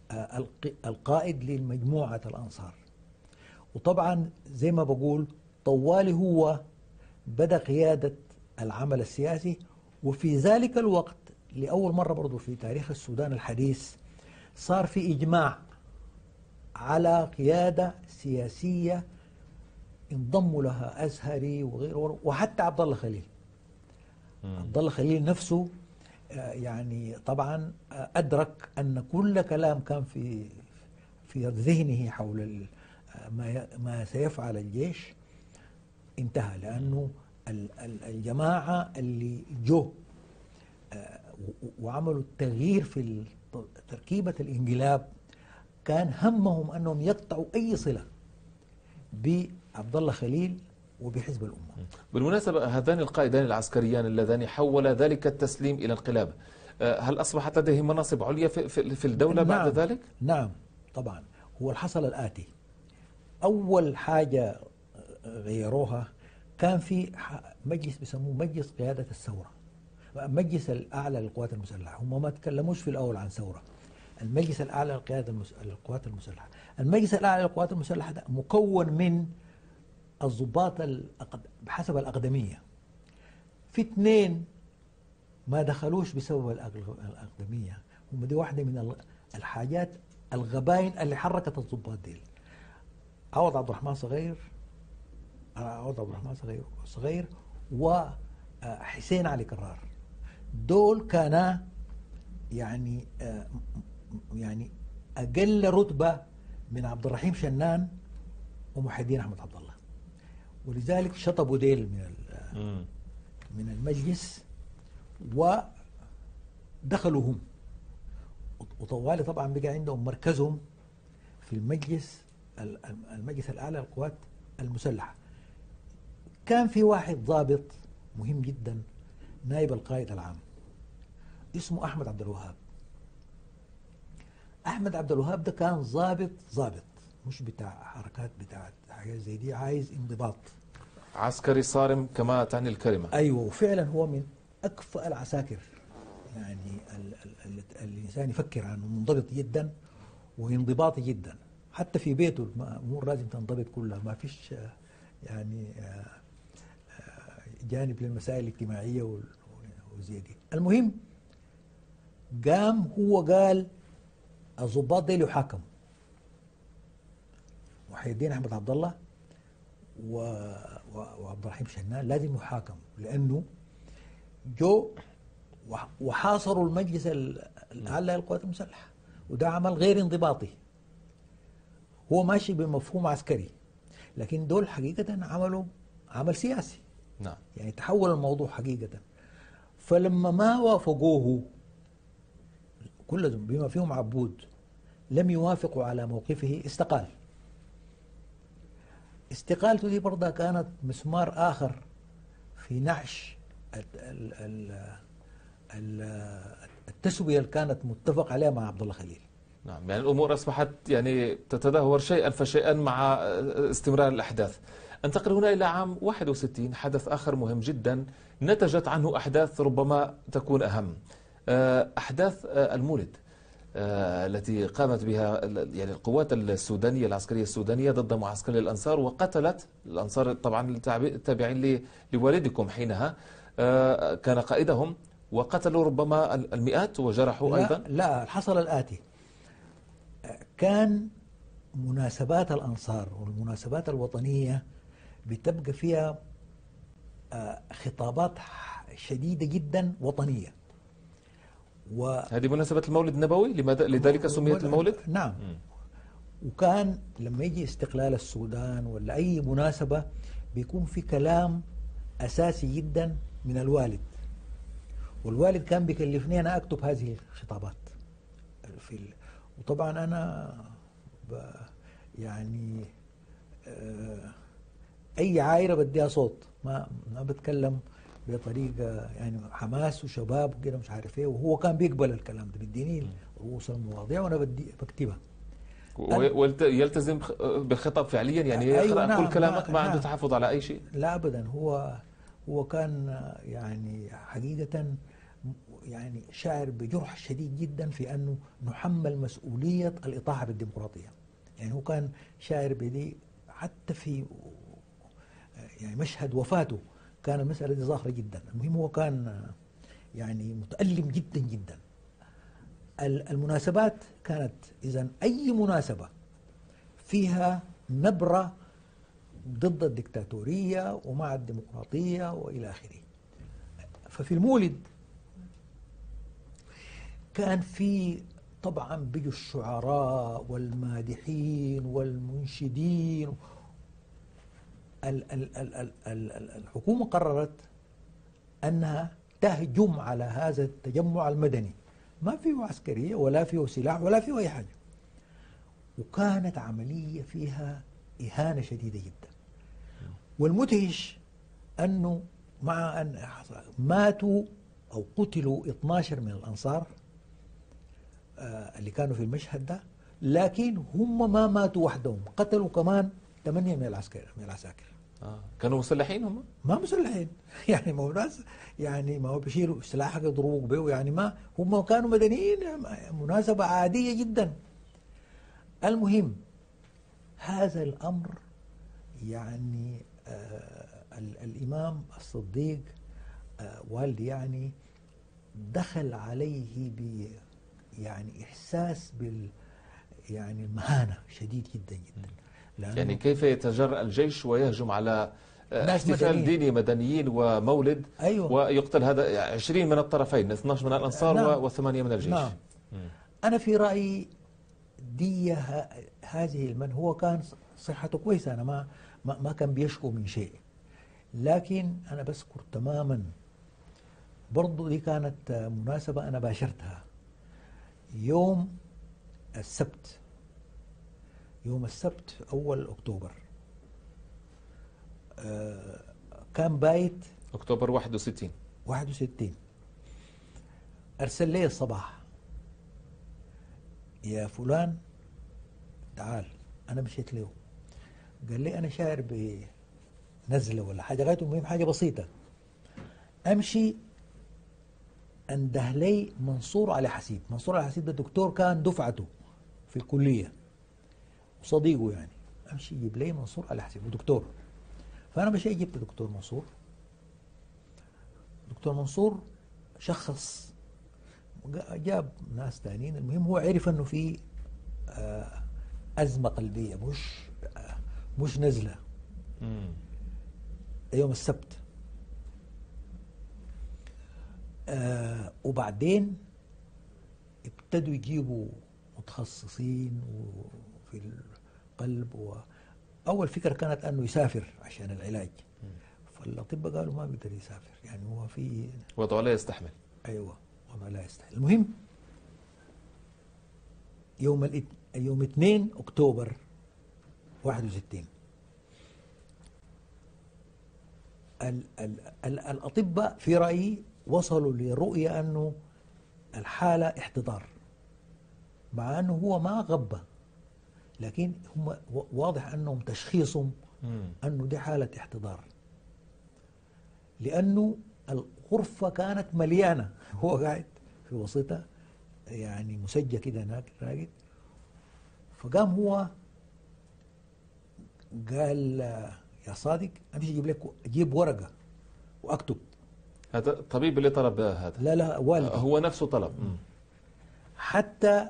القائد لمجموعة الأنصار. وطبعا زي ما بقول طوالي هو بدأ قيادة العمل السياسي، وفي ذلك الوقت لأول مرة برضو في تاريخ السودان الحديث صار في إجماع على قيادة سياسية انضم لها أزهري وغيره، وحتى عبد الله خليل. عبد الله خليل نفسه يعني طبعا أدرك أن كل كلام كان في ذهنه حول ما سيفعل الجيش انتهى، لأنه الجماعة اللي جو وعملوا التغيير في تركيبة الانقلاب كان همهم أنهم يقطعوا أي صلة بعبد الله خليل وبحزب الأمة. بالمناسبة هذان القائدان العسكريان اللذان حول ذلك التسليم إلى انقلاب، هل أصبحت لديهم مناصب عليا في الدولة بعد ذلك؟ نعم طبعا. هو الحصل الآتي: أول حاجة غيروها كان في مجلس بيسموه مجلس قيادة الثورة، المجلس الأعلى للقوات المسلحة. هم ما تكلموش في الأول عن ثورة. المجلس الأعلى للقيادة للقوات المسلحة، المجلس الأعلى للقوات المسلحة ده مكون من الضباط بحسب الأقدمية. في 2 ما دخلوش بسبب الأقدمية، هم دي واحدة من الحاجات الغباين اللي حركت الضباط دي. عوض عبد الرحمن صغير وحسين علي كرار، دول كانا يعني أقل رتبة من عبد الرحيم شنان ومحي الدين أحمد عبد الله، ولذلك شطبوا ديل من المجلس ودخلوا هم، وطوالي طبعا بقى عندهم مركزهم في المجلس الأعلى للقوات المسلحة. كان في واحد ضابط مهم جدا نائب القائد العام اسمه أحمد عبد الوهاب. أحمد عبد الوهاب ده كان ضابط مش بتاع حركات بتاعت حاجات زي دي، عايز انضباط عسكري صارم كما تعني الكلمة. أيوه، وفعلا هو من أكفأ العساكر، يعني الإنسان يفكر عنه منضبط جدا وانضباطي جدا. حتى في بيته الأمور لازم تنضبط كلها، ما فيش يعني جانب للمسائل الاجتماعية وزي دي. المهم هو قال الضباط ديل يحاكموا، محي الدين أحمد عبد الله وعبد الرحيم شنان لازم يحاكموا، لأنه جو وحاصروا المجلس الأعلى للقوات المسلحة، وده عمل غير انضباطي. هو ماشي بمفهوم عسكري، لكن دول حقيقة عملوا عمل سياسي. نعم. يعني تحول الموضوع حقيقة. فلما ما وافقوه كلهم بما فيهم عبود لم يوافقوا على موقفه، استقال. استقالته دي برضه كانت مسمار آخر في نعش التسوية اللي كانت متفق عليها مع عبد الله خليل. نعم، يعني الأمور أصبحت يعني تتدهور شيئا فشيئا مع استمرار الأحداث. انتقل هنا إلى عام 61، حدث آخر مهم جدا نتجت عنه أحداث ربما تكون أهم، أحداث المولد التي قامت بها يعني القوات السودانية العسكرية السودانية ضد معسكر الأنصار، وقتلت الأنصار طبعا التابعين لوالدكم حينها، كان قائدهم، وقتلوا ربما المئات وجرحوا أيضا. لا، حصل الآتي: كان مناسبات الأنصار والمناسبات الوطنية بتبقى فيها خطابات شديدة جدا وطنية. هذه مناسبة المولد النبوي، لذلك سميت المولد؟ نعم. وكان لما يجي استقلال السودان ولا أي مناسبة بيكون في كلام أساسي جدا من الوالد، والوالد كان بيكلفني أنا أكتب هذه الخطابات وطبعا أنا يعني أي عايرة بديها صوت، ما بتكلم بطريقة يعني حماس وشباب وكده مش عارف ايه، وهو كان بيقبل الكلام ده، بيديني رؤوس المواضيع وانا بكتبها. ويلتزم بالخطاب فعليا، يعني يقرأ أيوة. نعم. كل كلامك، ما عنده تحفظ على أي شيء؟ لا أبدا. هو كان يعني حقيقة يعني شاعر بجرح شديد جدا في أنه نحمل مسؤولية الإطاحة بالديمقراطية. يعني هو كان شاعر بدي حتى في يعني مشهد وفاته كان المسألة دي ظاهرة جدا. المهم هو كان يعني متألم جدا جدا. المناسبات كانت إذا أي مناسبة فيها نبرة ضد الدكتاتورية ومع الديمقراطية وإلى آخره. ففي المولد كان في طبعا بيجوا الشعراء والمادحين والمنشدين. الحكومة قررت أنها تهجم على هذا التجمع المدني، ما فيه عسكرية ولا فيه سلاح ولا فيه أي حاجة، وكانت عملية فيها إهانة شديدة جدا. والمدهش أنه مع أن ماتوا أو قتلوا 12 من الأنصار اللي كانوا في المشهد ده، لكن هم ما ماتوا وحدهم، قتلوا كمان 8 من العساكر. كانوا مسلحين هم؟ ما مسلحين يعني ما هو ناس، يعني ما هو بيشيلوا سلاحك يضربوك به، يعني ما هم كانوا مدنيين، مناسبة عادية جدا. المهم هذا الأمر يعني الإمام الصديق والدي يعني دخل عليه ب يعني إحساس بال يعني المهانة شديد جدا جدا. يعني كيف يتجرأ الجيش ويهجم على ناس احتفال مدنيين. ديني مدنيين ومولد، أيوة. ويقتل هذا 20 من الطرفين، 12 من الأنصار نعم. وثمانية من الجيش. نعم. أنا في رأيي دي هذه من هو كان صحته كويسة، أنا ما كان بيشكو من شيء، لكن أنا بذكر تماما برضو دي كانت مناسبة أنا باشرتها يوم السبت. يوم السبت أول أكتوبر كان بايت أكتوبر 61. أرسل لي الصباح: يا فلان تعال. أنا مشيت له، قال لي أنا شاعر بنزلة ولا حاجة، غايته المهم حاجة بسيطة، أمشي انده لي منصور علي حسيب. منصور علي حسيب ده دكتور كان دفعته في الكلية وصديقه، يعني أمشي يجيب لي منصور علي حسيب ودكتور. فأنا مشيت جبت دكتور منصور. دكتور منصور شخص، جاب ناس تانيين. المهم هو عرف انه في أزمة قلبية، مش نزلة. يوم السبت. وبعدين ابتدوا يجيبوا متخصصين في القلب، أول فكرة كانت أنه يسافر عشان العلاج، فالأطباء قالوا ما بيقدر يسافر، يعني هو في وضعه لا يستحمل. أيوة وضعه لا يستحمل. المهم يوم 2 أكتوبر 61 الأطباء في رأيي وصلوا لرؤية أنه الحالة احتضار، مع أنه هو ما غبى، لكن هم واضح أنهم تشخيصهم أنه دي حالة احتضار، لأنه الغرفة كانت مليانة. هو قاعد في وسطها يعني مسجى كده هناك راقد. فقام هو قال يا صادق امشي اجيب ورقه واكتب. هذا الطبيب اللي طلب هذا؟ لا والدي هو نفسه طلب. حتى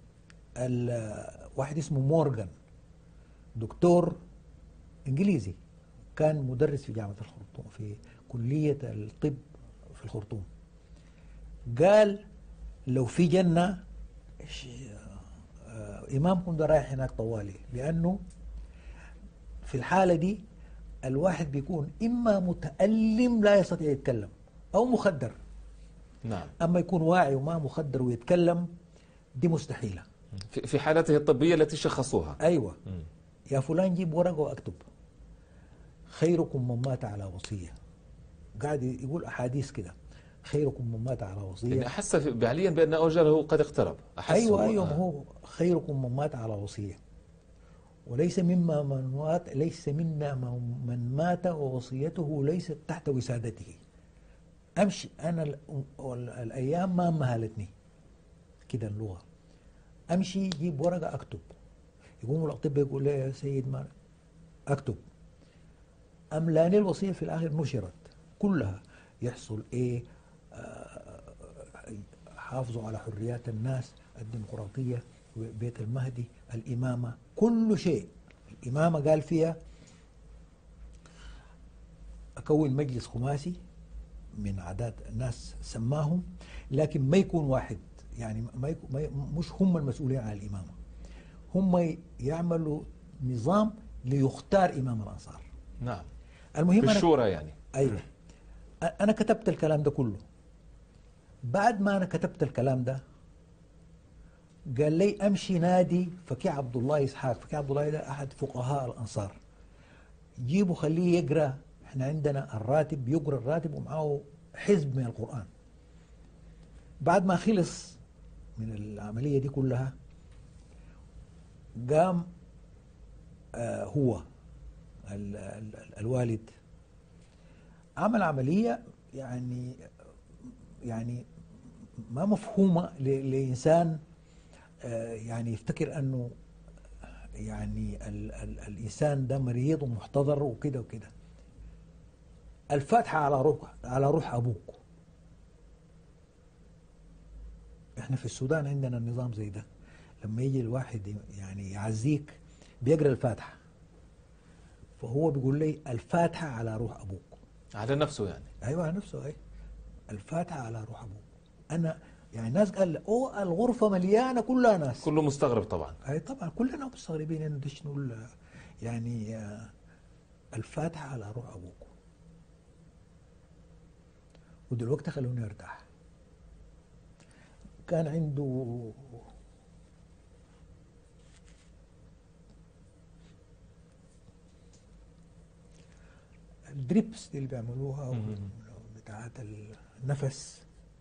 واحد اسمه مورغان، دكتور انجليزي كان مدرس في جامعه الخرطوم في كليه الطب في الخرطوم، قال لو في جنه امامكم ده رايح هناك طوالي، لانه في الحالة دي الواحد بيكون إما متألم لا يستطيع يتكلم أو مخدر. نعم. أما يكون واعي وما مخدر ويتكلم دي مستحيلة في حالته الطبية التي شخصوها. أيوة. يا فلان جيب ورقة وأكتب: خيركم من مات على وصية. قاعد يقول أحاديث كده: خيركم من مات على وصية. يعني أحس فعليا بأن أجله قد اقترب. أحس أيوة ما هو خيركم من مات على وصية، وليس مما من مات، ليس منا من مات ووصيته ليست تحت وسادته. امشي انا الايام ما مهلتني كده اللغه، امشي يجيب ورقه اكتب، يقوموا الاطباء يقول لي يا سيد ما اكتب، املاني الوصيه في الاخر نشرت كلها. يحصل ايه؟ حافظوا على حريات الناس، الديمقراطيه، بيت المهدي، الامامه، كل شيء. الامامه قال فيها اكون مجلس خماسي من عادات الناس سماهم، لكن ما يكون واحد، يعني مش هم المسؤولين عن الإمامة، هم يعملوا نظام ليختار إمام الأنصار. نعم، المهم في الشورى يعني. أيوة، أنا كتبت الكلام ده كله. بعد ما أنا كتبت الكلام ده قال لي أمشي نادي فكي عبد الله إسحاق. فكي عبد الله ده أحد فقهاء الأنصار، جيبه خليه يقرأ. احنا عندنا الراتب، يقرأ الراتب ومعه حزب من القرآن. بعد ما خلص من العملية دي كلها قام هو الوالد عمل عملية يعني ما مفهومة لإنسان يعني يفتكر أنه يعني الإنسان ده مريض ومحتضر وكده وكده. الفاتحة على روح أبوك. احنا في السودان عندنا النظام زي ده، لما يجي الواحد يعني يعزيك بيقرأ الفاتحة، فهو بيقول لي الفاتحة على روح أبوك. على نفسه يعني. أيوة على نفسه. أي الفاتحة على روح أبوك. أنا يعني ناس قال أوه الغرفة مليانة كلها ناس، كله مستغرب طبعا. أي طبعا كلنا مستغربين إنه ده شنو يعني الفاتحة على روح أبوك. ودلوقتي خلوني أرتاح. كان عنده الدريبس دي اللي بيعملوها بتاعت النفس،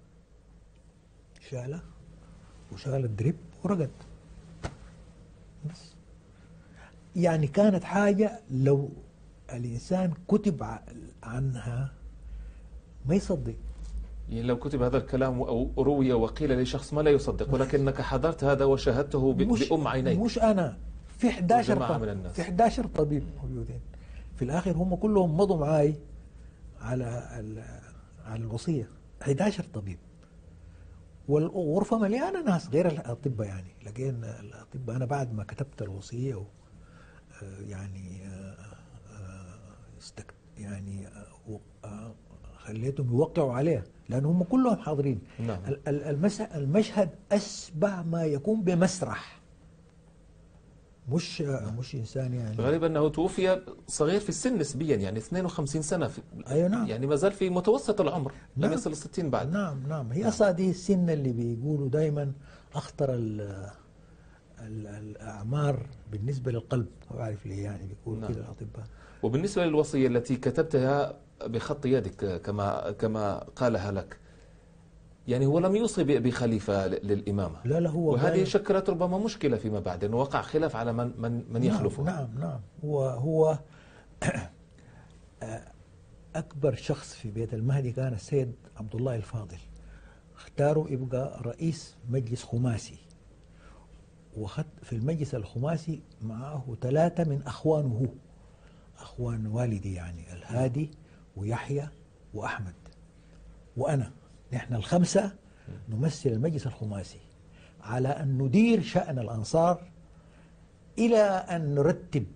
شالة وشغل الدريب ورقد بس. يعني كانت حاجة لو الإنسان كتب عنها ما يصدق. يعني لو كتب هذا الكلام أو روي وقيل لشخص ما لا يصدق، ولكنك حضرت هذا وشاهدته بأم عينيك. مش أنا، في 11 من الناس. في 11 طبيب موجودين. في الآخر هم كلهم مضوا معاي على الوصية. 11 طبيب، والغرفة مليانة ناس غير الأطباء. يعني لقينا الأطباء، أنا بعد ما كتبت الوصية يعني خليتهم يوقعوا عليها لأن هم كلهم حاضرين. نعم. المشهد أشبه ما يكون بمسرح، مش إنسان يعني. غريب أنه توفي صغير في السن نسبيا، يعني 52 سنة أيوة نعم. يعني ما زال في متوسط العمر. نعم. لم يصل 60 بعد. نعم. هي أصلا دي السن اللي بيقولوا دايما أخطر الأعمار بالنسبة للقلب. ما بعرف ليه يعني بيقولوا نعم. كده الأطباء. وبالنسبة للوصية التي كتبتها بخط يدك كما قالها لك، يعني هو لم يوصي بخليفة للإمامة. لا هو وهذه شكلت ربما مشكلة فيما بعد، أنه وقع خلاف على من يخلفه. نعم. هو أكبر شخص في بيت المهدي كان السيد عبد الله الفاضل. اختاروا يبقى رئيس مجلس خماسي، وخد في المجلس الخماسي معه 3 من أخوانه، أخوان والدي يعني، الهادي ويحيى وأحمد وأنا. نحن ال5 نمثل المجلس الخماسي على أن ندير شأن الأنصار إلى أن نرتب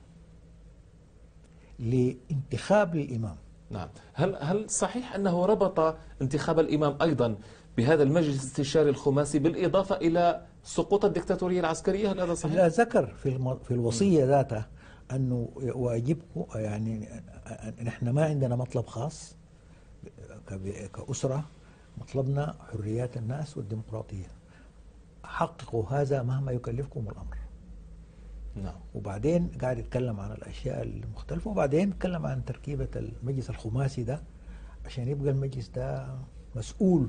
لانتخاب للإمام. نعم. هل صحيح أنه ربط انتخاب الإمام أيضا بهذا المجلس الاستشاري الخماسي بالإضافة إلى سقوط الدكتاتورية العسكرية؟ هل هذا صحيح؟ لا، ذكر في الوصية ذاتها أنه واجبكم، يعني نحن ما عندنا مطلب خاص كأسرة، مطلبنا حريات الناس والديمقراطية، حققوا هذا مهما يكلفكم الأمر. نعم. وبعدين قاعد يتكلم عن الأشياء المختلفة، وبعدين يتكلم عن تركيبة المجلس الخماسي ده عشان يبقى المجلس ده مسؤول.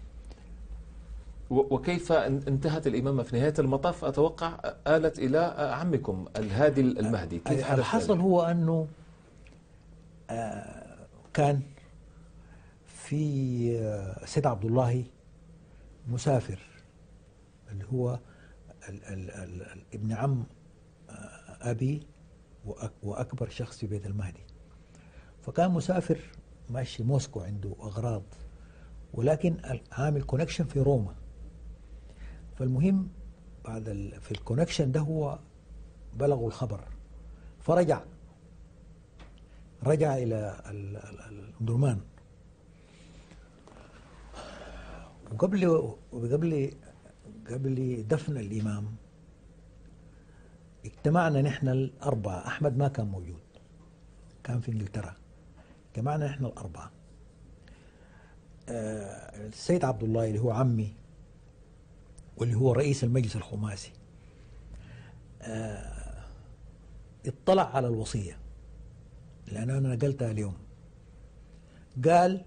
وكيف انتهت الإمامة في نهاية المطاف؟ أتوقع آلت إلى عمكم الهادي المهدي. كيف حدث؟ الحصل هو أنه كان في السيد عبد الله مسافر، اللي هو ابن عم أبي وأكبر شخص في بيت المهدي. فكان مسافر ماشي موسكو عنده أغراض، ولكن عامل كونكشن في روما. فالمهم في الكونكشن ده هو بلغوا الخبر، فرجع إلى الأمدرمان. قبل دفن الإمام اجتمعنا نحن الأربعة. أحمد ما كان موجود، كان في إنجلترا. اجتمعنا نحن الأربعة. السيد عبد الله اللي هو عمي واللي هو رئيس المجلس الخماسي اطلع على الوصية، لأن أنا نقلتها اليوم. قال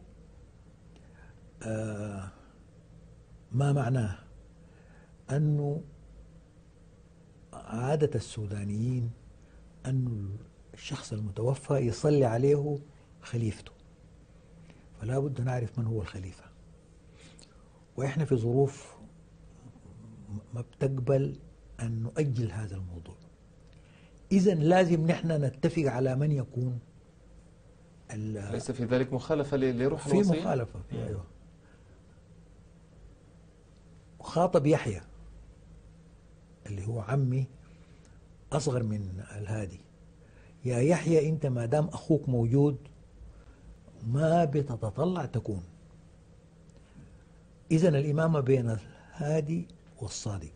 ما معناه أنه عادة السودانيين أن الشخص المتوفى يصلي عليه خليفته، فلا بد نعرف من هو الخليفة، وإحنا في ظروف ما بتقبل أن نؤجل هذا الموضوع. إذن لازم نحن نتفق على من يكون. ليس في ذلك مخالفة لروح في الوصية؟ مخالفة في أيوه. وخاطب يحيى اللي هو عمي أصغر من الهادي: يا يحيى أنت ما دام أخوك موجود ما بتتطلع تكون. إذن الإمامة بين الهادي والصادق،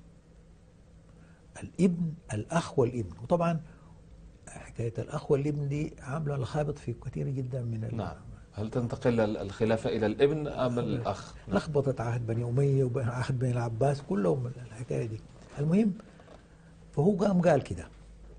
الابن الأخ والابن. وطبعا حكاية الأخ والابن دي عاملة لخابط في كثير جدا من نعم. هل تنتقل الخلافة إلى الابن أم الأخ؟ نعم. لخبطت عهد بني أمية وعهد بني العباس كلهم الحكاية دي. المهم فهو قال كده.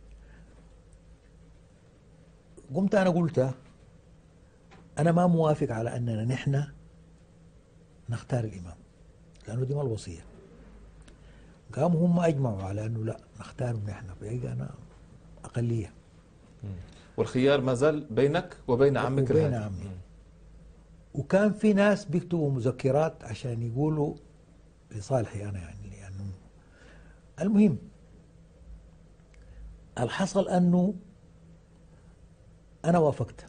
قمت أنا قلت أنا ما موافق على أننا نحن نختار الإمام، لأنه دي ما الوصية. قاموا هم أجمعوا على أنه لا نختارهم نحن، فيبقى أنا أقلية. والخيار ما زال بينك وبين عمك وبين عمي. وكان في ناس بيكتبوا مذكرات عشان يقولوا لصالحي أنا، يعني لأنه المهم الحصل أنه أنا وافقت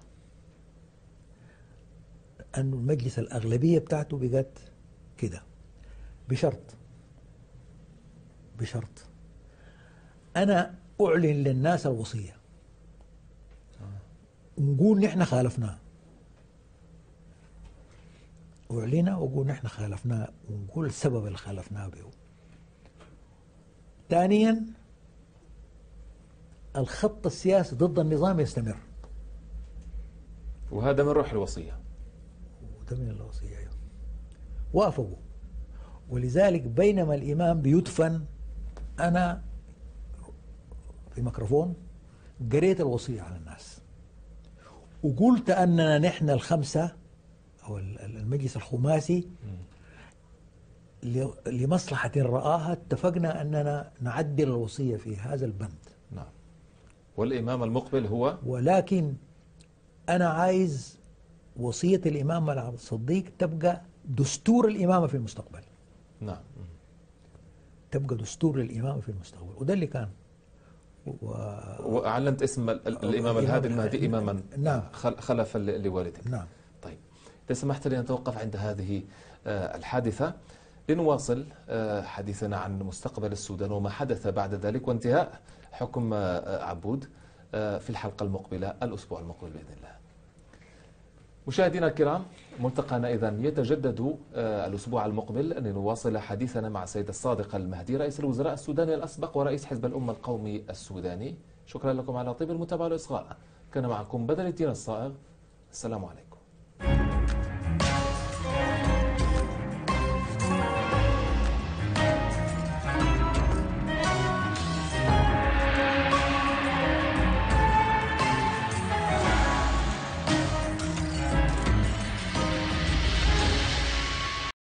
أنه المجلس الأغلبية بتاعته بقت كده، بشرط أنا أعلن للناس الوصية ونقول نحن خالفناه، أعلنها وأقول نحن خالفناه ونقول السبب اللي خالفناه به. ثانيا الخط السياسي ضد النظام يستمر، وهذا من روح الوصية. وده من الوصية. أيوه. وافقوا. ولذلك بينما الإمام بيدفن أنا في ميكروفون قريت الوصية على الناس وقلت أننا نحن الخمسة أو المجلس الخماسي لمصلحة رآها اتفقنا أننا نعدل الوصية في هذا البند. نعم. والإمام المقبل هو، ولكن أنا عايز وصية الإمام عبد الصديق تبقى دستور الإمامة في المستقبل. نعم. تبقى دستور الإمامة في المستقبل، وده اللي كان. وأعلنت اسم الإمام الهادي المهدي إماما. نعم. خلف لوالدك. نعم. طيب، إذا سمحت لي نتوقف عند هذه الحادثة لنواصل حديثنا عن مستقبل السودان وما حدث بعد ذلك وانتهاء حكم عبود في الحلقة المقبلة الأسبوع المقبل بإذن الله. مشاهدينا الكرام، ملتقانا إذن يتجدد الأسبوع المقبل لنواصل حديثنا مع السيد الصادق المهدي رئيس الوزراء السوداني الأسبق ورئيس حزب الأمة القومي السوداني. شكرا لكم على طيب المتابعة والإصغاء. كان معكم بدر الدين الصائغ. السلام عليكم.